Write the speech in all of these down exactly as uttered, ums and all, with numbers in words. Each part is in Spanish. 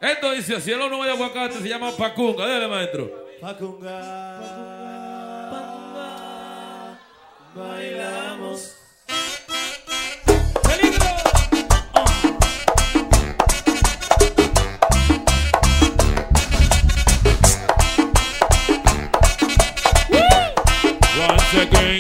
Esto dice, cielo no de aguacate, se llama Pacunga. Dale, maestro. Pacunga, Pacunga, bailamos. ¡Peligro! Oh. Once again.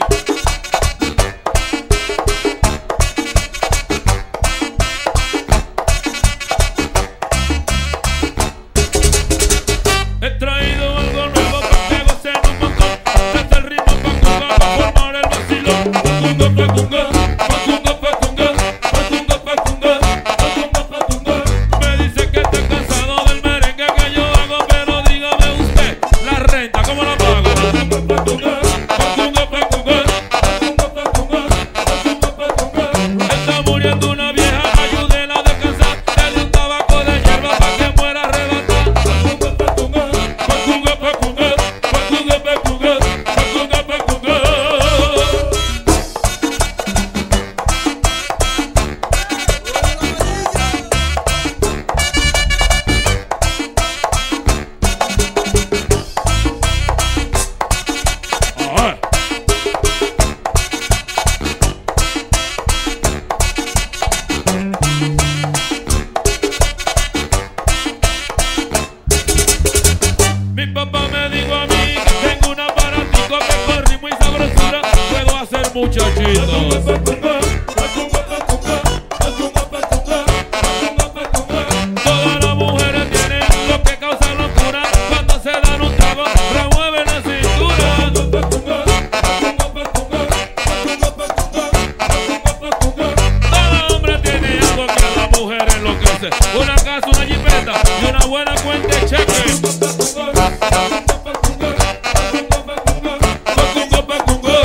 He traído algo nuevo para que gocen un montón. Desde el ritmo Pacunga para formar el vacilón. Pacunga, Pacunga, Pacunga, Pacunga, Pacunga, Pacunga, Pacunga, Pacunga. Me dice que está cansado del merengue que yo hago, pero dígame usted, la renta, ¿cómo la pago? Pacunga, Pacunga, Pacunga, Pacunga, Pacunga, Pacunga, Pacunga. Está muriendo una vieja, ayúdela a descansar. Dale un tabaco de hierba para que muera arrebatada. Pacunga, Pacunga, Pacunga, Pacunga, Pacunga, Pacunga, Pacunga, Pacunga. Ah. Mi papá me dijo a mí que tengo un aparatico que con ritmo y sabrosura puedo hacer muchachito. Todas las mujeres tienen lo que causa locura. Cuando se dan un trago, remueven la cintura. Todo hombre tiene algo que a la mujer enloquece. Una casa, una jipeta y una buena cuenta de cheque. Pacunga, Pacunga,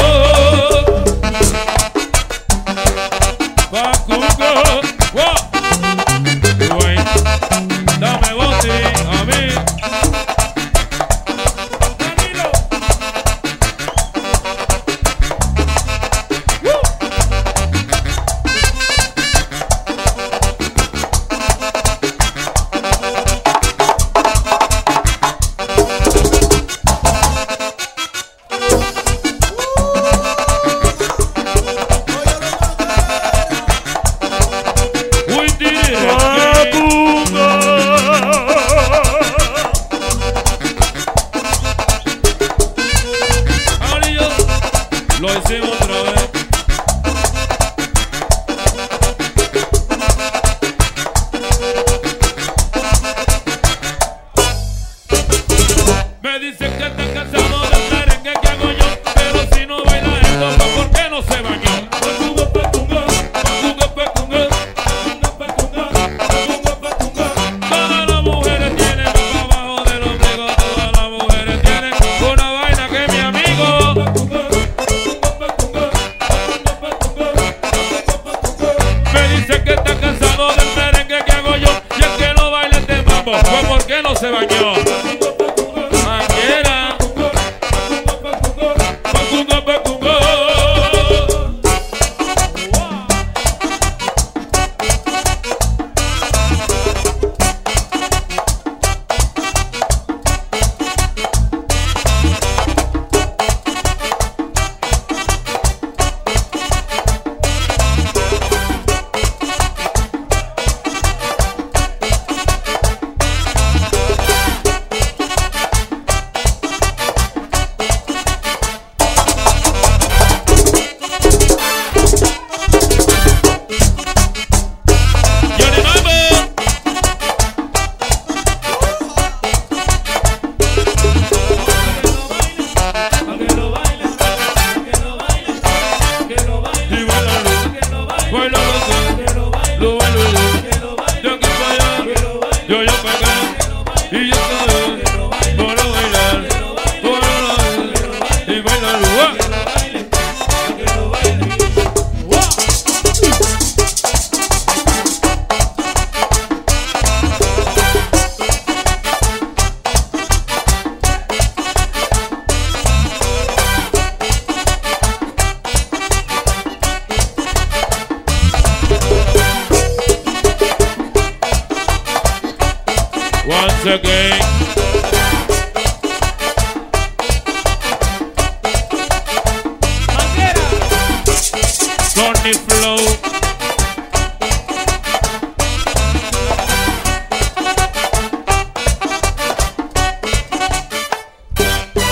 Pacunga, wow. Dwayne, dame bote a mí. Danilo. Woo. We did it again. Amarillo, lo hicimos otra vez. Me dicen que está cansado del merengue que hago yo, pero si no baila esto, ¿por qué no se bañó? Pacunga, Pacunga, Pacunga, Pacunga, Pacunga, Pacunga, Pacunga. Todas las mujeres tienen para abajo del ombligo, todas las mujeres tienen una vaina que mi amigo. Me dice que está cansado del merengue que hago yo, y el que no baila este mambo, pues ¿por qué no se bañó? Manguera. Pacunga, Pacunga. Once again. Sonny Flow.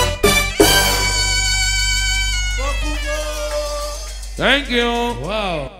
Thank you. Wow.